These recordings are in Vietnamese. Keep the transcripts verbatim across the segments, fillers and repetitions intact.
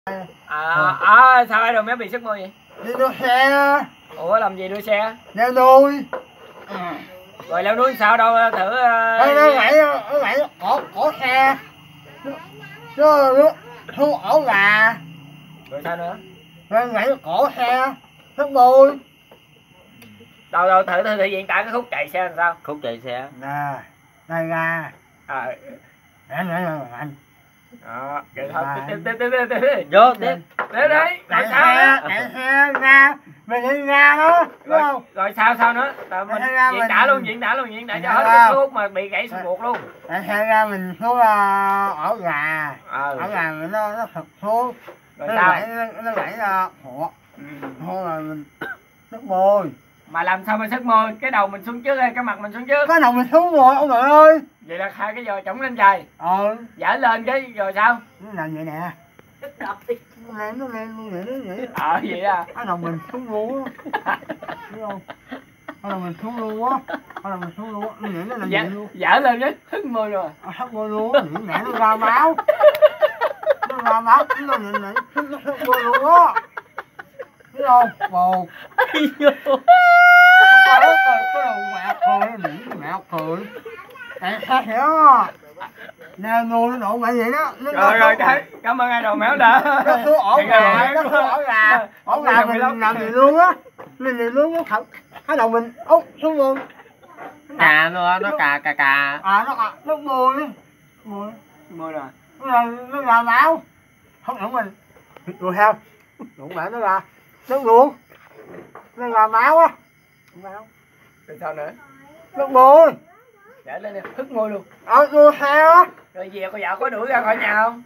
À, à sao ai rồi mới bị sức môi vậy? Đi đua xe. Ủa làm gì đua xe? Leo núi. À. Rồi leo núi sao đâu thử uh... Nó nó gãy nó gãy cổ cổ xe. Nó nó thu ổ gà. Rồi sao nữa? Nó gãy cổ xe. Sức môi. Đâu đâu thử thử, thử diễn tả cái khúc chạy xe làm sao? Khúc chạy xe. Nè, đây ra. À. Anh anh anh. Đó, vậy thôi, tiếp tiếp tiếp tiếp tiếp. Vô tiếp. Đấy đấy, Chạy sao xe, chạy xe ra. Mình đi ra đó, đúng rồi, không? rồi sao sao nữa? Rồi mình ra diễn mình... tả luôn, diễn tả luôn, diễn tả cho hết cái khúc mà bị gãy xương buộc luôn. Chạy xe ra mình xuống uh, ổ gà. Ừ. Ổ gà mình nó nó thật xuống. Rồi nó sao? gãy nó, nó gãy uh, hộ. Ừ. Thôi là mình nước môi. Mà làm sao mà sức môi? Cái đầu mình xuống trước hay cái mặt mình xuống trước? Cái đầu mình xuống rồi ông nội ơi. Vậy là hai cái giò chống lên trời. Ờ. Dở lên cái rồi sao? Nó làm vậy nè. Nó lên nó lên nó vậy nó vậy. Ờ vậy à. Cái đầu mình xuống luôn á. Thấy không? Cái đầu mình xuống luôn á. Cái đầu mình xuống luôn á. Nó vậy nó làm vậy luôn. Dở lên cái hức môi rồi. À, hất môi luôn á. Mẹ nó ra máu. Nó ra máu. Nó vậy này. Nó hất môi luôn á. Thấy không? Bồ. Cái đầu mẹ cười. Mẹ cười. Mẹ hiểu không? Nè nuôi nó nộn vậy đó. Nó Rồi rồi cái cảm ơn ai đầu méo đã. Nó xuống ổ gà, nó xuống ổ gà. Ổ gà mình làm gì luôn á. Mình gì luôn á thật. Cái đầu mình úp xuống luôn. Cà nó nó cà cà cà. À nó à, nó môi á. Môi. Môi rồi. Nó là nó là máu. Không hiểu mình. Rồi sao? Đúng mẹ nó là nước luôn. Nó là máu á. Máu. Rồi sao nữa? Nước môi. Dở lên đi, hức môi luôn. Ờ đua xe á. Rồi về cô vợ có đuổi ra khỏi nhà không?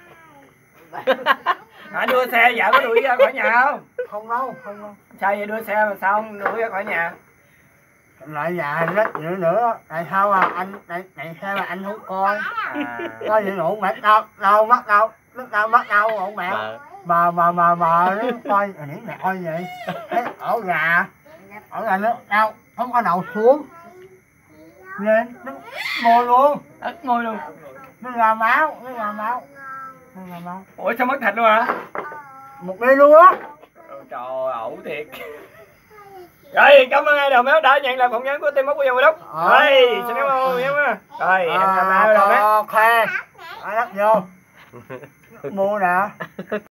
Hả đua xe vợ có đuổi ra khỏi nhà không? Không đâu, không đâu. Sao vậy đua xe mà sao không đuổi ra khỏi nhà? Lại già rất nữa nữa. Tại sao mà anh tại, tại sao mà anh không coi? À. Coi vậy nụ mẹ đâu đâu mất đâu mất đâu mất đâu ổn mẹ bà bà bà bà nó coi những mẹ coi vậy thấy ổ gà ổ gà nó đâu không có đầu xuống lên nó môi luôn Ất môi luôn. nó ra máu nó ra máu nó ra máu. Ủa sao mất thịt luôn hả? Một ly luôn á. Trời ẩu thiệt. Rồi cảm ơn ai đầu méo đã nhận làm phỏng vấn của team mốc của dân đốc. Rồi xin cảm ơn nhé. Rồi hẹn gặp lại đầu méo. Ok. Ai đắp vô mua nè.